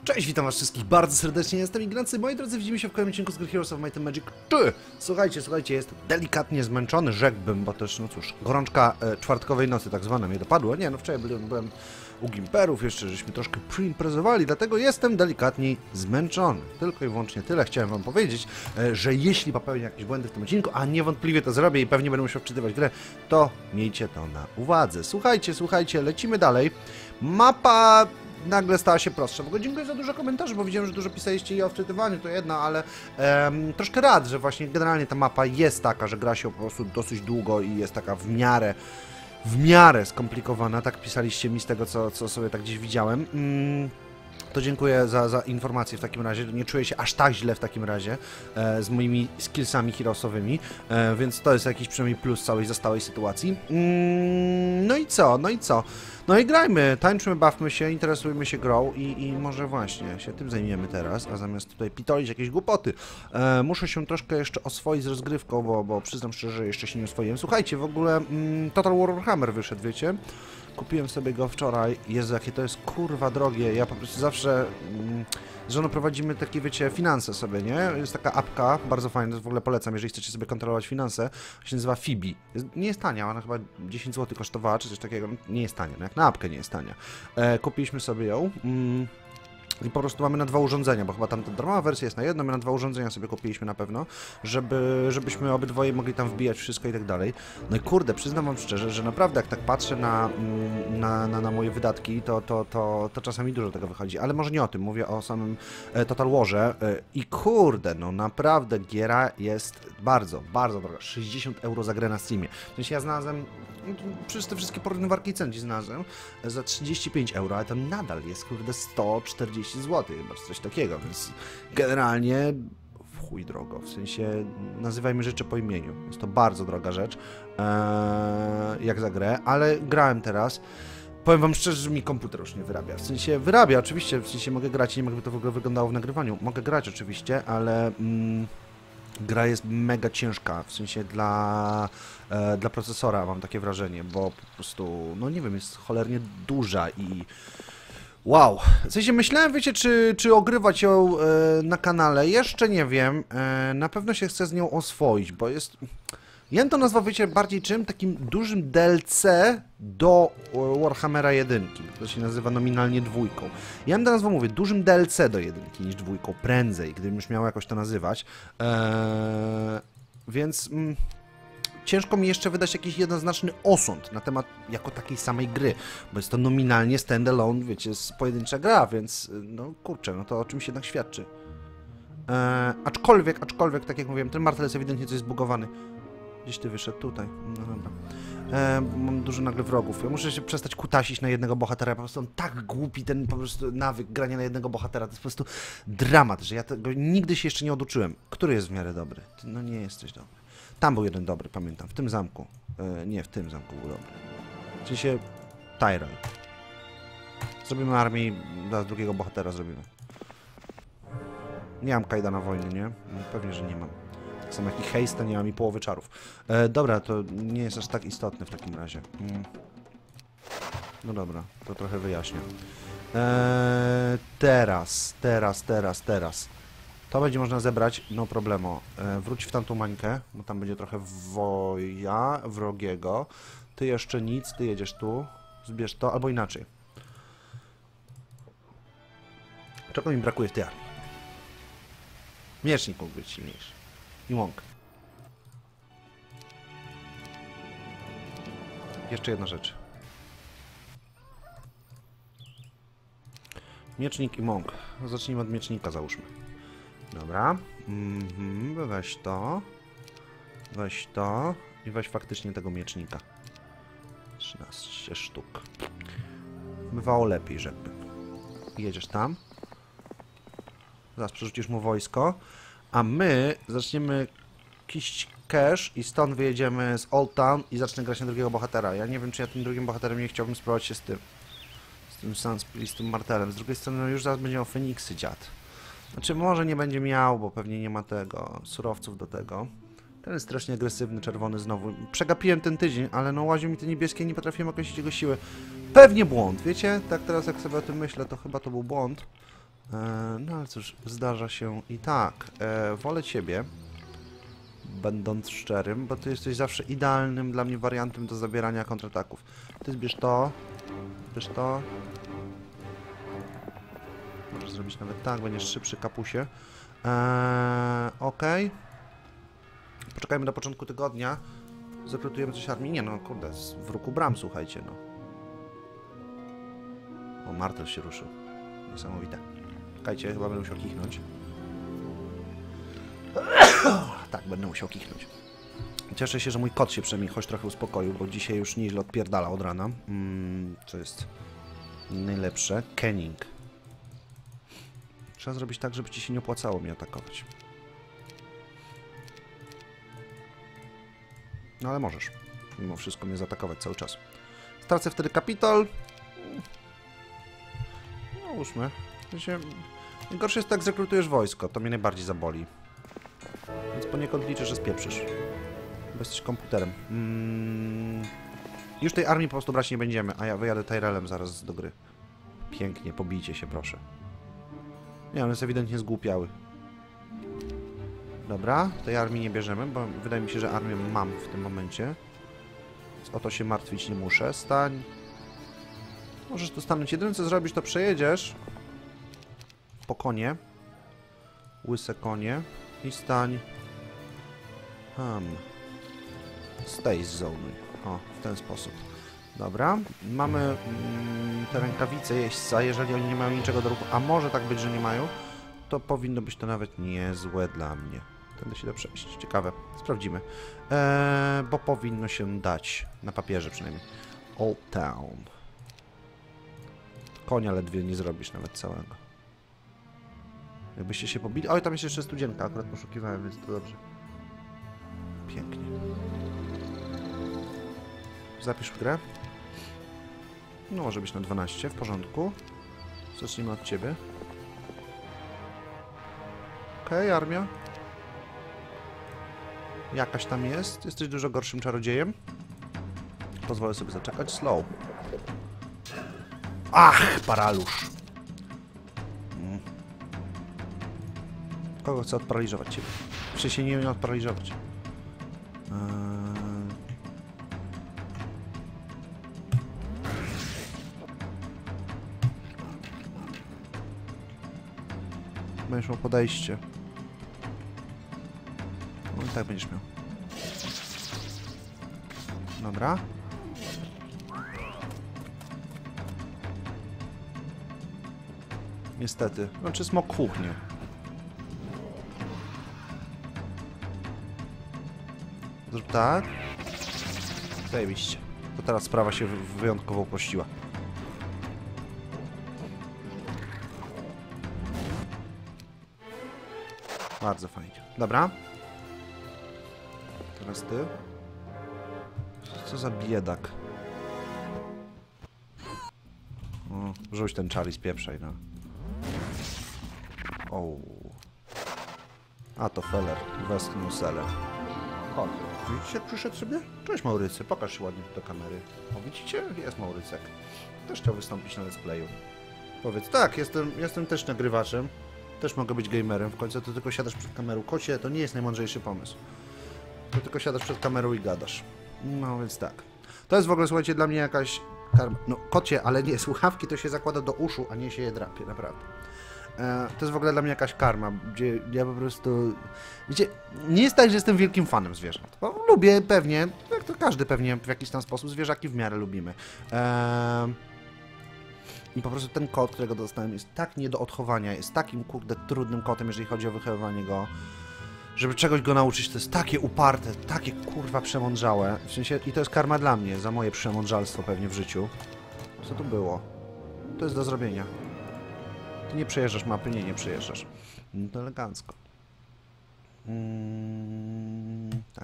Cześć, witam was wszystkich bardzo serdecznie, jestem Ignacy. Moi drodzy, widzimy się w kolejnym odcinku z gry Heroes of Might and Magic 3. Słuchajcie, jestem delikatnie zmęczony, rzekłbym, bo też, no cóż, gorączka czwartkowej nocy tak zwana mnie dopadła. Nie, no wczoraj byłem u Gimperów, jeszcze żeśmy troszkę przyimprezowali, dlatego jestem delikatnie zmęczony. Tylko i wyłącznie tyle chciałem wam powiedzieć, że jeśli popełnię jakieś błędy w tym odcinku, a niewątpliwie to zrobię i pewnie będę musiał wczytywać grę, to miejcie to na uwadze. Słuchajcie, lecimy dalej. Mapa nagle stała się prostsza. W ogóle dziękuję za dużo komentarzy, bo widziałem, że dużo pisaliście i o wczytywaniu, to jedno, ale troszkę rad, że właśnie generalnie ta mapa jest taka, że gra się po prostu dosyć długo i jest taka w miarę skomplikowana. Tak pisaliście mi z tego, co sobie tak gdzieś widziałem. To dziękuję za informację w takim razie. Nie czuję się aż tak źle w takim razie z moimi skillsami heroesowymi, więc to jest jakiś przynajmniej plus całej zastałej sytuacji. No i co? No i grajmy, tańczmy, bawmy się, interesujmy się grą i może właśnie się tym zajmiemy teraz, a zamiast tutaj pitolić jakieś głupoty. Muszę się troszkę jeszcze oswoić z rozgrywką, bo przyznam szczerze, że jeszcze się nie oswoiłem. Słuchajcie, w ogóle Total Warhammer wyszedł, wiecie? Kupiłem sobie go wczoraj. Jezu, jakie to jest kurwa drogie. Ja po prostu zawsze z żoną prowadzimy takie, wiecie, finanse sobie, nie? Jest taka apka, bardzo fajna, w ogóle polecam, jeżeli chcecie sobie kontrolować finanse. Się nazywa Fibi. Nie jest tania, ona chyba 10 zł kosztowała, czy coś takiego. Nie jest tania, no jak na apkę nie jest tania. Kupiliśmy sobie ją. I po prostu mamy na dwa urządzenia, bo chyba tam ta darmowa wersja jest na jedno, my na dwa urządzenia sobie kupiliśmy na pewno, żebyśmy obydwoje mogli tam wbijać wszystko i tak dalej. No i kurde, przyznam wam szczerze, że naprawdę jak tak patrzę na moje wydatki, to czasami dużo tego wychodzi, ale może nie o tym, mówię o samym Total Warze i kurde, no naprawdę giera jest bardzo droga, 60 € za grę na Steamie. W sensie ja znalazłem, przez te wszystkie porównywarki cen znalazłem za 35 €, ale to nadal jest kurde 140 zł, chyba coś takiego, więc generalnie w chuj drogo, w sensie nazywajmy rzeczy po imieniu. Jest to bardzo droga rzecz, jak za grę, ale grałem teraz. Powiem wam szczerze, że mi komputer już nie wyrabia. W sensie wyrabia, oczywiście, w sensie mogę grać i nie mogę to w ogóle wyglądało w nagrywaniu. Mogę grać oczywiście, ale gra jest mega ciężka, w sensie dla procesora mam takie wrażenie, bo po prostu, no nie wiem, jest cholernie duża i wow. W sensie myślałem, wiecie, czy ogrywać ją na kanale, jeszcze nie wiem, na pewno się chcę z nią oswoić, bo jest... Ja bym to nazwał, wiecie, bardziej czym? Takim dużym DLC do Warhammera 1, to się nazywa nominalnie dwójką. Ja bym to nazwał, mówię, dużym DLC do jedynki niż dwójką, prędzej, gdybym już miał jakoś to nazywać. Więc ciężko mi jeszcze wydać jakiś jednoznaczny osąd na temat jako takiej samej gry, bo jest to nominalnie standalone, wiecie, jest pojedyncza gra, więc no kurczę, no to o czymś jednak świadczy. Aczkolwiek, tak jak mówiłem, ten martel jest ewidentnie coś zbugowany. Gdzieś ty wyszedł tutaj. No dobra. Mam dużo nagle wrogów. Ja muszę się przestać kutasić na jednego bohatera. Po prostu on tak głupi, ten po prostu nawyk grania na jednego bohatera. To jest po prostu dramat, że ja tego nigdy się jeszcze nie oduczyłem. Który jest w miarę dobry? Ty, no nie jesteś dobry. Tam był jeden dobry, pamiętam. W tym zamku. Nie, w tym zamku był dobry. W sensie Tyrell. Zrobimy armię i zaraz drugiego bohatera zrobimy. Nie mam kajda na wojnie, nie? Pewnie, że nie mam. Sam jak i haste, nie mam i połowy czarów. Dobra, to nie jest aż tak istotne w takim razie. No dobra, to trochę wyjaśnię. Teraz. To będzie można zebrać, no problemo. Wróć w tamtą mańkę, bo tam będzie trochę woja wrogiego. Ty jeszcze nic, ty jedziesz tu. Zbierz to, albo inaczej. Czego mi brakuje w tej armii? Miecznik mógł być silniejszy. I łąk. Jeszcze jedna rzecz. Miecznik i mąk. Zacznijmy od miecznika, załóżmy. Dobra. Weź to. Weź to. I weź faktycznie tego miecznika. 13 sztuk. Bywało lepiej, rzekłbym. Jedziesz tam. Zaraz przerzucisz mu wojsko. A my zaczniemy kiść cash i stąd wyjedziemy z Old Town i zacznę grać na drugiego bohatera. Ja nie wiem, czy ja tym drugim bohaterem nie chciałbym spróbować się z tym Sunsplit, z tym martelem. Z drugiej strony no już zaraz będzie miał Feniksy dziad. Znaczy może nie będzie miał, bo pewnie nie ma tego, surowców do tego. Ten jest strasznie agresywny, czerwony znowu. Przegapiłem ten tydzień, ale no łazią mi te niebieskie, nie potrafiłem określić jego siły. Pewnie błąd, wiecie? Tak teraz jak sobie o tym myślę, to chyba to był błąd. No ale cóż, zdarza się i tak. Wolę ciebie, będąc szczerym, bo ty jesteś zawsze idealnym dla mnie wariantem do zabierania kontrataków. Ty zbierz to, bierz to. Możesz zrobić nawet tak, będziesz szybszy, kapusie. Okej. Poczekajmy do początku tygodnia. Zakrutujemy coś armii. Nie no, kurde, w ruku bram, słuchajcie, no. O, Martel się ruszył. Niesamowite. Czekajcie, chyba będę musiał kichnąć. Tak, będę musiał kichnąć. Cieszę się, że mój kot się przynajmniej choć trochę uspokoił, bo dzisiaj już nieźle odpierdala od rana. Co jest najlepsze? Kenning. Trzeba zrobić tak, żeby ci się nie opłacało mnie atakować. No ale możesz. Mimo wszystko mnie zaatakować cały czas. Stracę wtedy kapitol. No, łóżmy. Najgorsze jest tak, zrekrutujesz wojsko. To mnie najbardziej zaboli. Więc poniekąd liczę, że spieprzysz. Bo jesteś komputerem. Już tej armii po prostu brać nie będziemy, a ja wyjadę Tyrellem zaraz do gry. Pięknie, pobijcie się, proszę. Nie, on jest ewidentnie zgłupiały. Dobra, tej armii nie bierzemy, bo wydaje mi się, że armię mam w tym momencie. Więc o to się martwić nie muszę. Stań. Możesz tu stanąć. Jedyne co zrobisz, to przejedziesz po konie. Łyse konie. I stań. Stay zone. O, w ten sposób. Dobra. Mamy te rękawice jeźdźca. Jeżeli oni nie mają niczego do ruchu, a może tak być, że nie mają, to powinno być to nawet niezłe dla mnie. Tędy się da przejść. Ciekawe. Sprawdzimy. Bo powinno się dać. Na papierze przynajmniej. Old Town. Konia ledwie nie zrobisz nawet całego. Jakbyście się pobili... Oj, tam jest jeszcze studzienka. Akurat poszukiwałem, więc to dobrze. Pięknie. Zapisz w grę. No, może być na 12. W porządku. Zacznijmy od ciebie. Okej, armia. Jakaś tam jest. Jesteś dużo gorszym czarodziejem. Pozwolę sobie zaczekać. Slow. Ach, paralusz. Kogo chcę odparaliżować ciebie? Przecież się nie odparaliżować. Będziesz miał podejście. No i tak będziesz miał. Dobra. Niestety. Znaczy smok kuchnie. Zrób tak. Zajebiście. To teraz sprawa się wyjątkowo uprościła. Bardzo fajnie. Dobra. Teraz ty. Co za biedak. O, rzuć ten czar i spieprzaj, no. O. A to Feller. Westchnął Seller. Chodź. Widzicie, jak przyszedł sobie? Cześć Maurycy, pokaż się ładnie do kamery. O, widzicie? Jest Maurycek. Też chciał wystąpić na let's playu. Powiedz, tak, jestem też nagrywaczem. Też mogę być gamerem. W końcu to tylko siadasz przed kamerą. Kocie, to nie jest najmądrzejszy pomysł. To tylko siadasz przed kamerą i gadasz. No więc tak. To jest w ogóle, słuchajcie, dla mnie jakaś karma. No, kocie, ale nie, słuchawki to się zakłada do uszu, a nie się je drapie, naprawdę. To jest w ogóle dla mnie jakaś karma, gdzie ja po prostu... Wiecie, nie jest tak, że jestem wielkim fanem zwierząt. Bo lubię pewnie, jak to każdy pewnie w jakiś tam sposób, zwierzaki w miarę lubimy. I po prostu ten kot, którego dostałem, jest tak nie do odchowania, jest takim, kurde, trudnym kotem, jeżeli chodzi o wychowywanie go. Żeby czegoś go nauczyć, to jest takie uparte, takie, kurwa, przemądrzałe. W sensie, i to jest karma dla mnie, za moje przemądrzalstwo pewnie w życiu. Co to było? To jest do zrobienia. Ty nie przejeżdżasz mapy? Nie, nie przejeżdżasz. No to elegancko. Tak.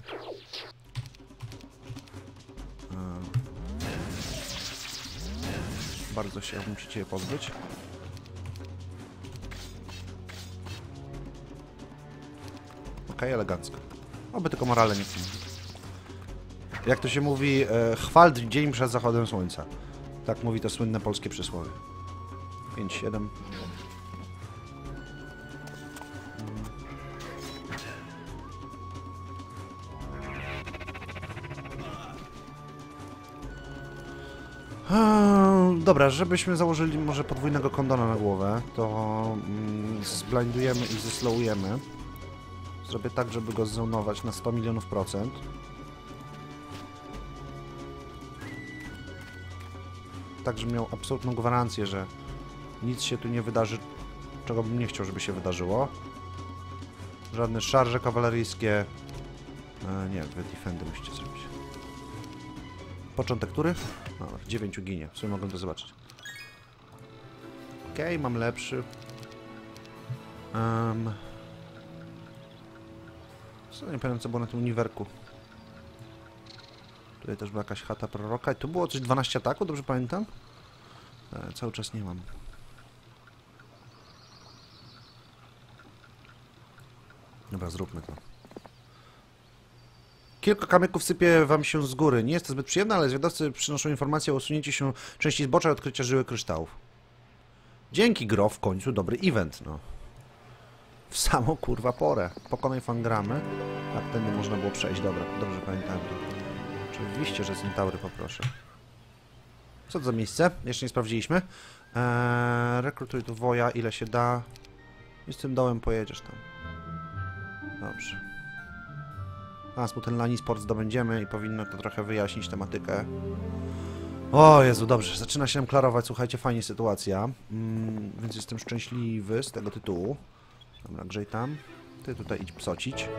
Bardzo się musicie je pozbyć. Okej, elegancko. Oby tylko morale nie... Jak to się mówi, chwal dzień przed zachodem słońca. Tak mówi to słynne polskie przysłowie. 5, 7. Dobra, żebyśmy założyli może podwójnego kondona na głowę, to zblindujemy i zeslowujemy. Zrobię tak, żeby go zonować na 100 milionów procent. Tak, żeby miał absolutną gwarancję, że nic się tu nie wydarzy, czego bym nie chciał, żeby się wydarzyło. Żadne szarże kawaleryjskie. Nie, wy defendy musicie zrobić. Początek tury? No, 9 ginie. W sumie mogę to zobaczyć. Okej, mam lepszy. Nie pamiętam, co było na tym uniwerku. Tutaj też była jakaś chata proroka. I tu było coś 12 ataku, dobrze pamiętam? Cały czas nie mam. Dobra, zróbmy to. Kilka kamyków sypie wam się z góry. Nie jest to zbyt przyjemne, ale zwiadowcy przynoszą informację o usunięciu się części zbocza i odkrycia żyły kryształów. Dzięki, gro, w końcu dobry event, no. W samą kurwa porę. Pokonaj fangramy. Tak, tędy można było przejść. Dobra, dobrze pamiętałem to. Oczywiście, że centaury poproszę. Co to za miejsce? Jeszcze nie sprawdziliśmy. Rekrutuj tu woja, ile się da. I z tym dołem pojedziesz tam. Dobrze. A, ten Lani Sport zdobędziemy i powinno to trochę wyjaśnić tematykę. O Jezu, dobrze. Zaczyna się nam klarować, słuchajcie, fajnie sytuacja. Więc jestem szczęśliwy z tego tytułu. Dobra, grzej tam. Ty tutaj idź psocić.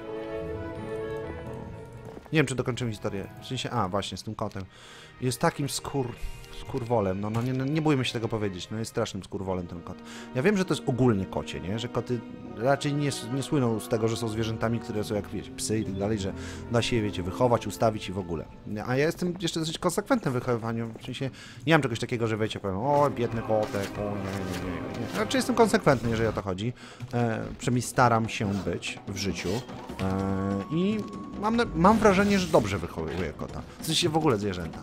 Nie wiem, czy dokończymy historię. W sensie, właśnie, z tym kotem. Jest takim skurwolem. No nie bójmy się tego powiedzieć. No jest strasznym skurwolem ten kot. Ja wiem, że to jest ogólnie kocie, nie? Że koty raczej nie słyną z tego, że są zwierzętami, które są jak, wiecie, psy i tak dalej, że da się je, wiecie, wychować, ustawić i w ogóle. A ja jestem jeszcze dosyć konsekwentny w wychowywaniu. W sensie, nie mam czegoś takiego, że wiecie, powiem, o, biedny kotek, o, nie. Raczej jestem konsekwentny, jeżeli o to chodzi. Przynajmniej staram się być w życiu. I mam wrażenie, że dobrze wychowuję kota. W sensie w ogóle zwierzęta.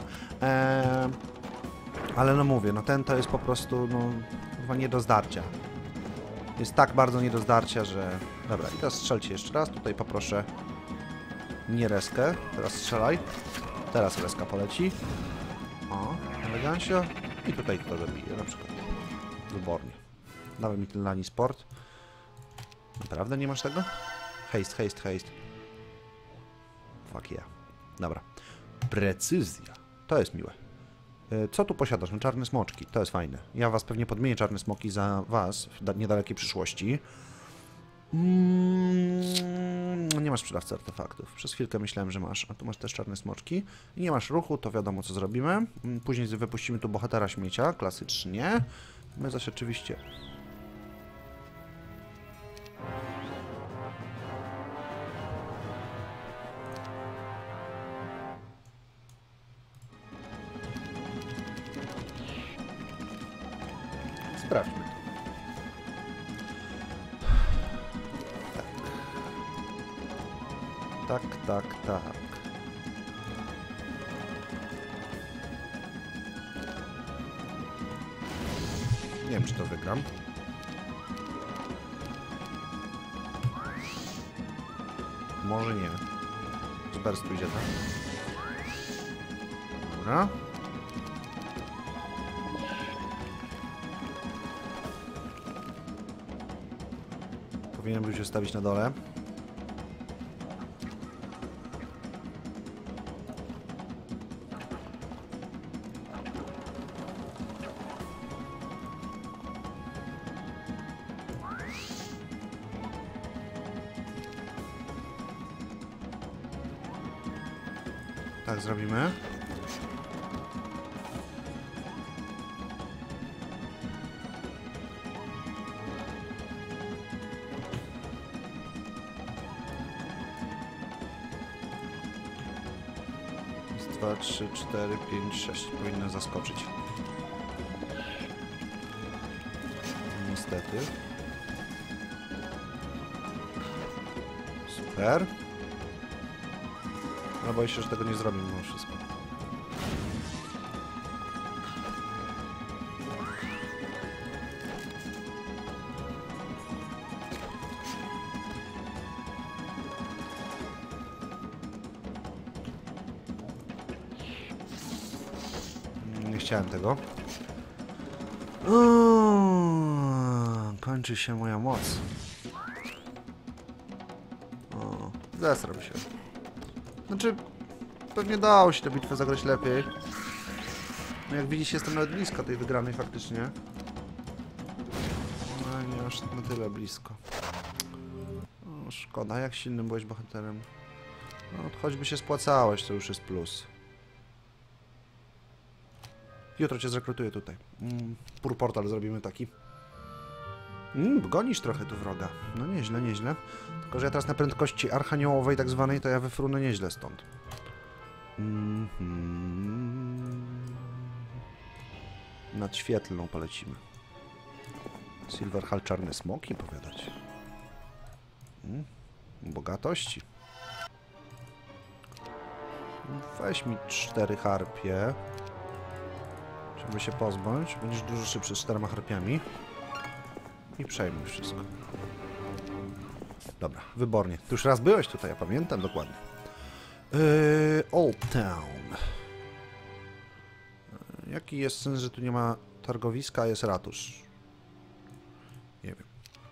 Ale no mówię, no ten to jest po prostu, no, chyba nie do zdarcia. Jest tak bardzo nie do zdarcia, że... Dobra, i teraz strzelcie jeszcze raz. Tutaj poproszę nie reskę. Teraz strzelaj. Teraz reska poleci. O, elegancio. I tutaj kto zabije, na przykład. Wybornie. Dawaj mi ten Lani Sport. Naprawdę nie masz tego? Haste. Fuck yeah. Dobra. Precyzja. To jest miłe. Co tu posiadasz? No, czarne smoczki. To jest fajne. Ja was pewnie podmienię czarne smoki za was w niedalekiej przyszłości. Nie masz sprzedawcy artefaktów. Przez chwilkę myślałem, że masz. A tu masz też czarne smoczki. I nie masz ruchu, to wiadomo, co zrobimy. Później wypuścimy tu bohatera śmiecia, klasycznie. My zaś oczywiście... Sprawdźmy to. Tak. Nie wiem, czy to wygram. Może nie. Zberstujcie tam. Dobra. Powinienem był się stawić na dole. Tak zrobimy. Raz, 2, 3, 4, 5, 6. Powinno zaskoczyć. Niestety. Super. No boję się, że tego nie zrobię mimo wszystko. Nie chciałem tego. Kończy się moja moc. Zesram się. Znaczy, pewnie dało się tę bitwę zagrać lepiej. No jak widzicie, jestem nawet blisko tej wygranej faktycznie. No nie aż na tyle blisko. O, szkoda, jak silnym byłeś bohaterem. No, choćby się spłacałeś, to już jest plus. Jutro cię zrekrutuję tutaj. Pur portal zrobimy taki. Gonisz trochę tu wroga. No nieźle, nieźle. Tylko, że ja teraz na prędkości archaniołowej tak zwanej, to ja wyfrunę nieźle stąd. Nad świetlną polecimy. Silverhall czarne smoki, powiadać. Bogatości. Weź mi 4 harpie. Żeby się pozbądź. Będziesz dużo szybszy z 4 harpiami. I przejmuj wszystko. Dobra, wybornie. Ty już raz byłeś tutaj, ja pamiętam dokładnie. Old Town. Jaki jest sens, że tu nie ma targowiska, a jest ratusz? Nie wiem.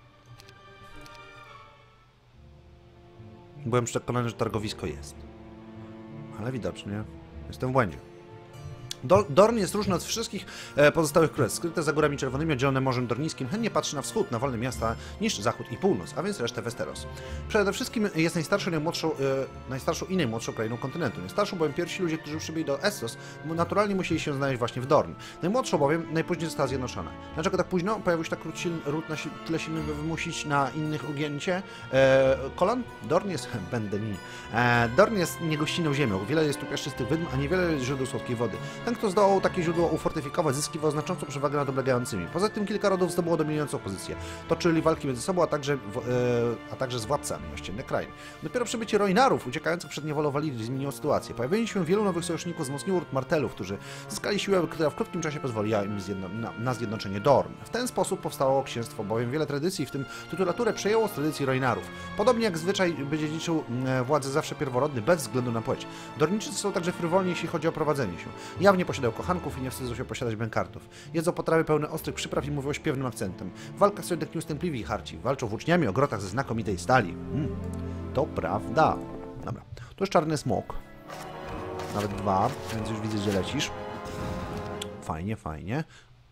Byłem przekonany, że targowisko jest. Ale widocznie jestem w błędzie. Dorn jest różny od wszystkich pozostałych królestw. Skryte za górami czerwonymi, oddzielone Morzem Dorniskim, chętnie patrzy na wschód, na wolne miasta, niż zachód i północ, a więc resztę Westeros. Przede wszystkim jest najstarszą i najmłodszą krainą kontynentu. Najstarszą, bowiem pierwsi ludzie, którzy przybyli do Essos, naturalnie musieli się znaleźć właśnie w Dorn. Najmłodszą bowiem najpóźniej została zjednoczona. Dlaczego tak późno? Pojawił się tak ród na tyle silny, by wymusić na innych ugięcie kolan? Dorn jest... Dorn jest niegościnną ziemią. Wiele jest tu piaszczystych wydm, a niewiele źródeł słodkiej wody. Ten, kto zdołał takie źródło ufortyfikować, zyskiwał znaczącą przewagę nad oblegającymi. Poza tym kilka rodów zdobyło dominującą pozycję. Toczyli walki między sobą, a także z władcami ościennych krain. Dopiero przybycie Roinarów, uciekających przed niewolą Walidii, zmieniło sytuację. Pojawienie się wielu nowych sojuszników wzmocniło ród Martelów, którzy zyskali siłę, która w krótkim czasie pozwoliła im na zjednoczenie Dorn. W ten sposób powstało księstwo, bowiem wiele tradycji, w tym tytulaturę, przejęło z tradycji Roinarów. Podobnie jak zwyczaj, by dziedziczył władzę zawsze pierworodny, bez względu na płeć. Dorniczycy są także frywolni, jeśli chodzi o prowadzenie się. Jawnie posiadają kochanków i nie wstydzą się posiadać bękartów. Jedzą potrawy pełne ostrych przypraw i mówią śpiewnym akcentem. W walkach są jednak nieustępliwi i harci. Walczą włóczniami o grotach ze znakomitej stali. To prawda. Dobra. Tu jest czarny smok. Nawet 2, więc już widzę, że lecisz. Fajnie, fajnie.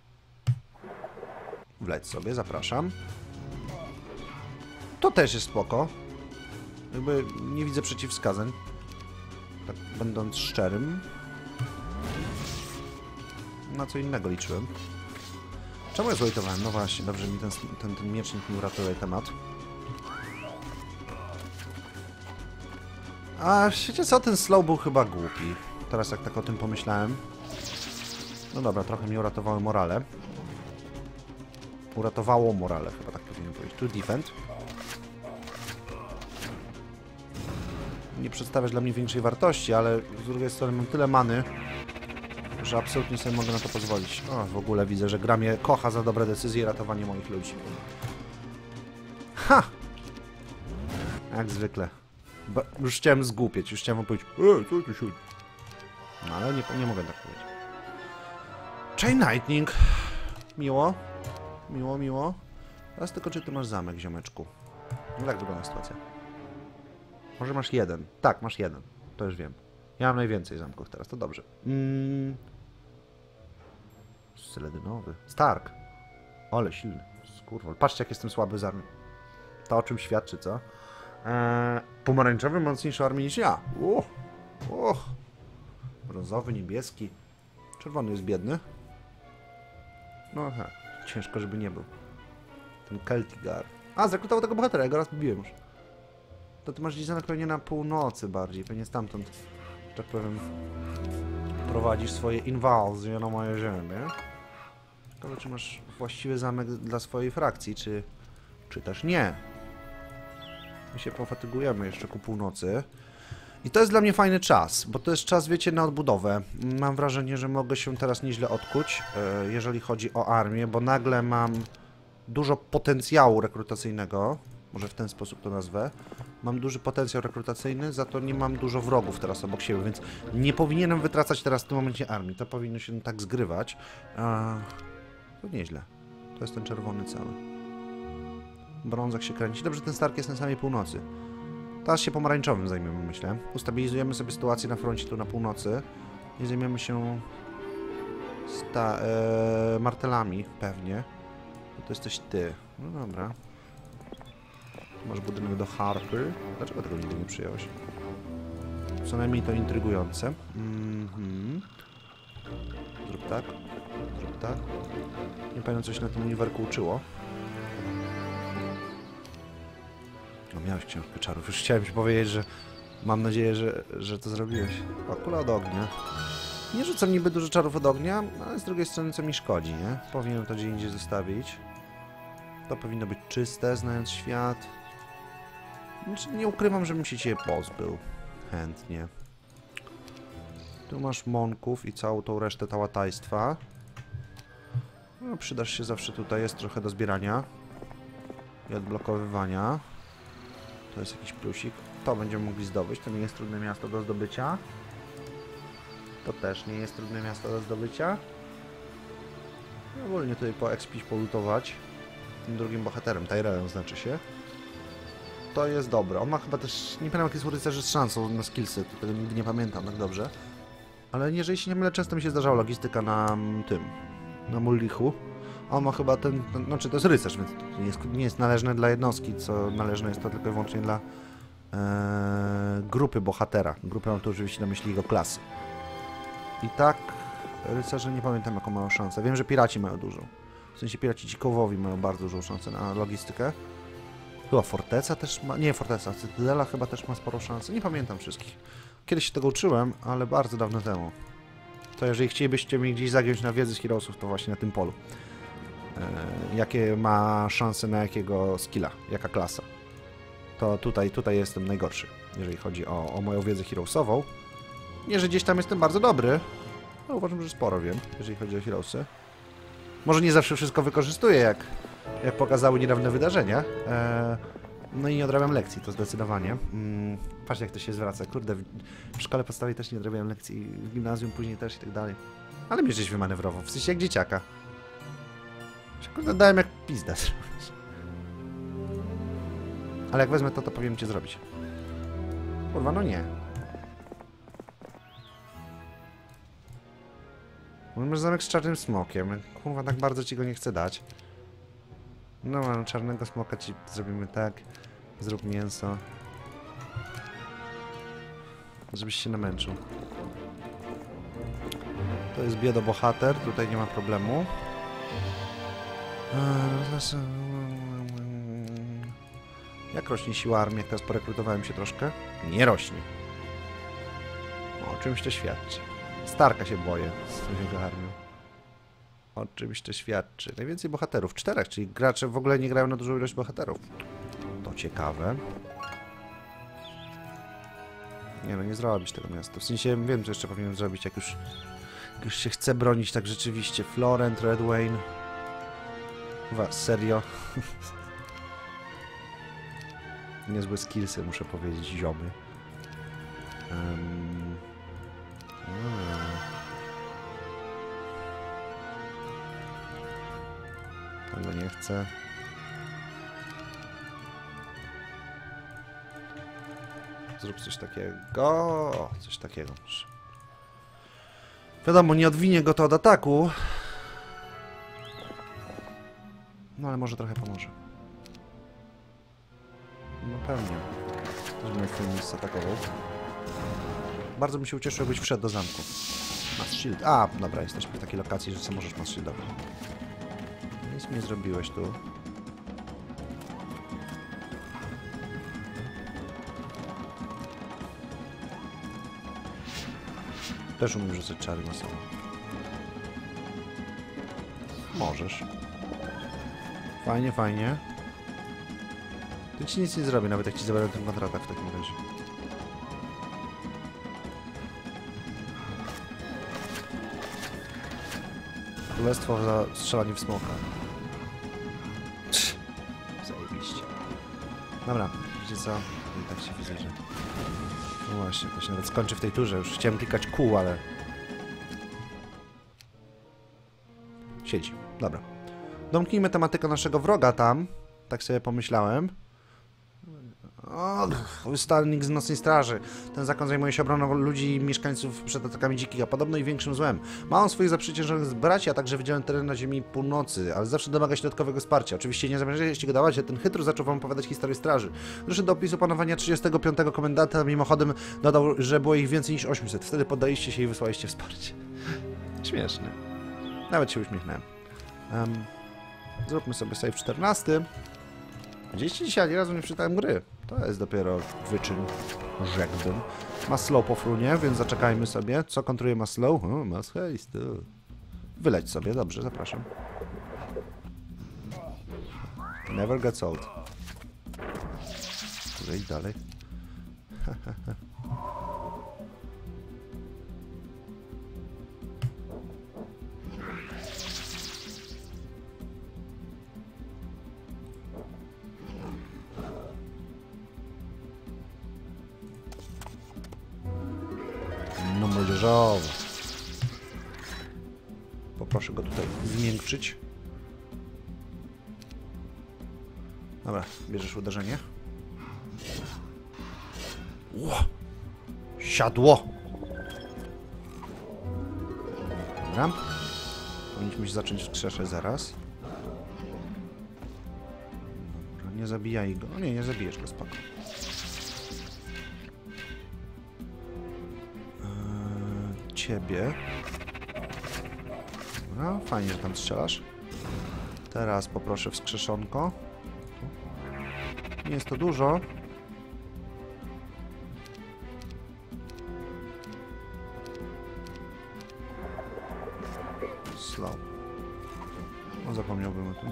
Wleć sobie, zapraszam. To też jest spoko. Jakby nie widzę przeciwwskazań. Tak będąc szczerym. Na co innego liczyłem. Czemu ja zlojtowałem? No właśnie, dobrze mi ten miecznik mi uratuje temat. A wiecie co? Ten slow był chyba głupi. Teraz jak tak o tym pomyślałem. No dobra, trochę mi uratowało morale. Uratowało morale, chyba tak powinienem powiedzieć. Tu defend. Nie przedstawiasz dla mnie większej wartości, ale z drugiej strony mam tyle many, że absolutnie sobie mogę na to pozwolić. O, w ogóle widzę, że gra mnie kocha za dobre decyzje i ratowanie moich ludzi. Ha! Jak zwykle. Już chciałem zgłupieć, już chciałem wam powiedzieć co tu się... No ale nie mogę tak powiedzieć. Chain Lightning. Miło. Miło, miło. Teraz tylko, czy ty masz zamek, ziomeczku? No jak wygląda sytuacja? Może masz 1. Tak, masz 1. To już wiem. Ja mam najwięcej zamków teraz, to dobrze. Seledynowy. Stark. Ale silny. Skurwol. Patrzcie, jak jestem słaby z armii. To o czym świadczy, co? Pomarańczowy mocniejszy armii niż ja. Brązowy, niebieski. Czerwony jest biedny. No tak. Ciężko, żeby nie był. Ten Celtigar. A, zrekrutował tego bohatera, ja go raz biłem już. To ty masz gdzieś pewnie na północy bardziej, pewnie stamtąd, że tak powiem, prowadzisz swoje inwazje na moje ziemię. Ciekawe, czy masz właściwy zamek dla swojej frakcji, czy też nie. My się pofatygujemy jeszcze ku północy. I to jest dla mnie fajny czas, bo to jest czas, wiecie, na odbudowę. Mam wrażenie, że mogę się teraz nieźle odkuć, jeżeli chodzi o armię, bo nagle mam dużo potencjału rekrutacyjnego. Może w ten sposób to nazwę. Mam duży potencjał rekrutacyjny, za to nie mam dużo wrogów teraz obok siebie, więc nie powinienem wytracać teraz w tym momencie armii. To powinno się tak zgrywać. To nieźle. To jest ten czerwony cały. Brązak się kręci. Dobrze, ten Stark jest na samej północy. Teraz się pomarańczowym zajmiemy, myślę. Ustabilizujemy sobie sytuację na froncie tu na północy. I zajmiemy się... martelami, pewnie. To jesteś ty. No dobra. Masz budynek do Harper. Dlaczego tego nigdy nie przyjąłeś? Co najmniej to intrygujące. Zrób tak. Zrób tak. Nie pamiętam, co się na tym uniwerku uczyło. No miałeś książkę czarów. Już chciałem ci powiedzieć, że mam nadzieję, że to zrobiłeś. O, kula od ognia. Nie rzucam niby dużo czarów od ognia, ale z drugiej strony co mi szkodzi, nie? Powinienem to gdzie indziej zostawić. To powinno być czyste, znając świat. Znaczy, nie ukrywam, że bym się cię pozbył. Chętnie. Tu masz monków i całą tą resztę tałatajstwa. No, przydasz się zawsze tutaj, jest trochę do zbierania. I odblokowywania. To jest jakiś plusik. To będziemy mogli zdobyć, to nie jest trudne miasto do zdobycia. To też nie jest trudne miasto do zdobycia. Ogólnie tutaj poekspić, polutować. Tym drugim bohaterem, Tyrellem znaczy się. To jest dobre. On ma chyba też, nie pamiętam jaki jest rycerzy z szansą na skillsy, tego nigdy nie pamiętam tak dobrze. Ale jeżeli się nie mylę, często mi się zdarzała logistyka na tym, na Mullichu. A on ma chyba znaczy to jest rycerz, więc to nie jest należne dla jednostki, co należne jest to tylko i wyłącznie dla grupy bohatera. Grupę mam tu oczywiście na myśli jego klasy. I tak, rycerze nie pamiętam jaką mają szansę. Wiem, że piraci mają dużą. W sensie piraci ci kołowi mają bardzo dużą szansę na logistykę. Chyba forteca też ma... Nie, forteca. Cytadela chyba też ma sporą szansę. Nie pamiętam wszystkich. Kiedyś się tego uczyłem, ale bardzo dawno temu. To jeżeli chcielibyście mnie gdzieś zagiąć na wiedzy z Heroesów, to właśnie na tym polu. Jakie ma szanse na jakiego skilla, jaka klasa. To tutaj jestem najgorszy, jeżeli chodzi o moją wiedzę Heroesową. Nie, że gdzieś tam jestem bardzo dobry, ale uważam, że sporo wiem, jeżeli chodzi o Heroesy. Może nie zawsze wszystko wykorzystuję, jak pokazały niedawne wydarzenia. No i nie odrabiam lekcji, to zdecydowanie. Patrz jak to się zwraca. Kurde, w szkole podstawowej też nie odrabiałem lekcji, w gimnazjum później też i tak dalej. Ale mnie żeś wymanewrował, w sensie jak dzieciaka. Kurde, dałem jak pizda zrobić. Ale jak wezmę to powiem cię zrobić. Kurwa, no nie. Masz zamek z czarnym smokiem. Kurwa, tak bardzo ci go nie chcę dać. No, mam czarnego smoka ci zrobimy tak. Zrób mięso. Żebyś się namęczył. To jest biedobohater, tutaj nie ma problemu. Jak rośnie siła armii, jak teraz porekrutowałem się troszkę? Nie rośnie. O czymś to świadczy. Starka się boję swojego armią. O czymś to świadczy. Najwięcej bohaterów. 4, czyli gracze w ogóle nie grają na dużą ilość bohaterów. To ciekawe. Nie no, nie zrobisz tego miasta. W sensie wiem, co jeszcze powinienem zrobić, jak już się chce bronić tak rzeczywiście. Florent, Redwayne. Chyba, serio. Niezłe skillsy, muszę powiedzieć, ziomy. Tego nie chcę. Zrób coś takiego. Coś takiego. Wiadomo, nie odwinie go to od ataku. No ale może trochę pomoże. No pewnie. Też bym Phoenix atakował. Bardzo bym się ucieszył, jakbyś wszedł do zamku. Mass Shield. A, dobra, jesteśmy w takiej lokacji, że co możesz Mass Shieldować. Nic nie zrobiłeś tu. Też umiem rzucać czary na sobą. Możesz. Fajnie, fajnie. To ci nic nie zrobię, nawet jak ci zabiorę ten kontratak w takim razie. Królestwo za strzelanie w smoka. Zajebiście. Dobra, wiecie co? I tak się widzę, że... No właśnie, to się nawet skończy w tej turze. Już chciałem klikać kół, ale... Siedzi. Dobra. Domknijmy tematykę naszego wroga tam. Tak sobie pomyślałem. O, wystalnik z Nocnej Straży. Ten zakon zajmuje się obroną ludzi i mieszkańców przed atakami dzikich, a podobno i większym złem. Ma on swoich zaprzeciężonych braci, a także wydzielone tereny na ziemi północy, ale zawsze domaga się dodatkowego wsparcia. Oczywiście nie zamierzacie go dawać, a ten chytru zaczął wam opowiadać historię straży. Doszedł do opisu panowania 35 komendanta, mimochodem dodał, że było ich więcej niż 800. Wtedy poddaliście się i wysłaliście wsparcie. Śmieszne. Nawet się uśmiechnąłem. Zróbmy sobie save 14. Widzieliście dzisiaj, ani razu nie przeczytałem gry. To jest dopiero wyczyn, rzekłbym. Ma slow po frunie, więc zaczekajmy sobie. Co kontruje ma slow? Ma haste. Wyleć sobie, dobrze, zapraszam. Never gets old. Wejdź dalej. No młodzieżowo. Poproszę go tutaj zmiękczyć. Dobra, bierzesz uderzenie. Ło! Siadło! Dobra. Powinniśmy się zacząć wskrzeszać zaraz. Dobra, nie zabijaj go. No nie zabijesz go, spoko. Ciebie. Dobra, fajnie, że tam strzelasz. Teraz poproszę wskrzeszonko. Nie jest to dużo. Slow. No, zapomniałbym o tym.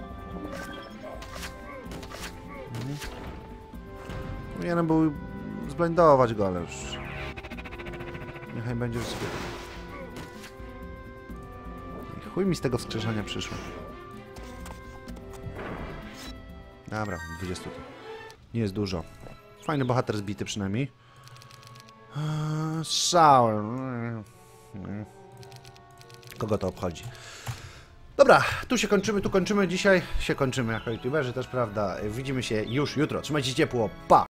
Powinienem był zblindować go, ale już... Niechaj będzie w sobie. Chuj mi z tego wskrzeszenia przyszło. Dobra, 20 tu. Nie jest dużo. Fajny bohater zbity przynajmniej. Shower. Kogo to obchodzi? Dobra, tu kończymy. Dzisiaj się kończymy jako youtuberzy, też prawda. Widzimy się już jutro. Trzymajcie się ciepło. Pa!